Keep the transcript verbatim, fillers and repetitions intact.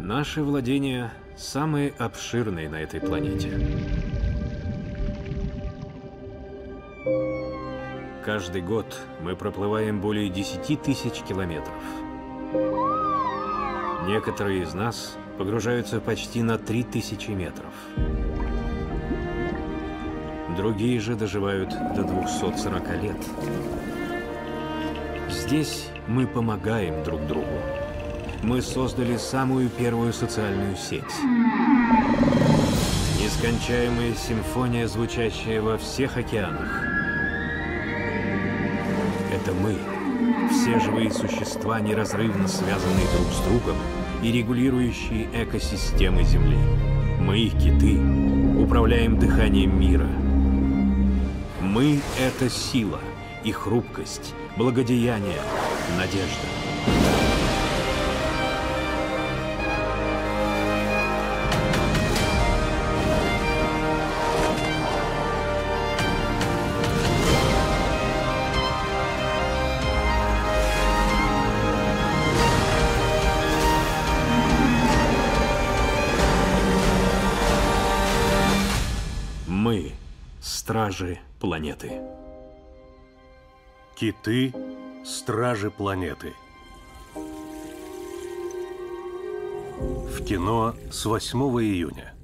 Наши владения самые обширные на этой планете. Каждый год мы проплываем более десяти тысяч километров. Некоторые из нас погружаются почти на три тысячи метров. Другие же доживают до двухсот сорока лет. Здесь мы помогаем друг другу. Мы создали самую первую социальную сеть. Нескончаемая симфония, звучащая во всех океанах. Это мы, все живые существа, неразрывно связанные друг с другом и регулирующие экосистемы Земли. Мы, киты, управляем дыханием мира. Мы — это сила и хрупкость, благодеяние, надежда. Мы — стражи планеты. Киты — стражи планеты. В кино с восьмого июня.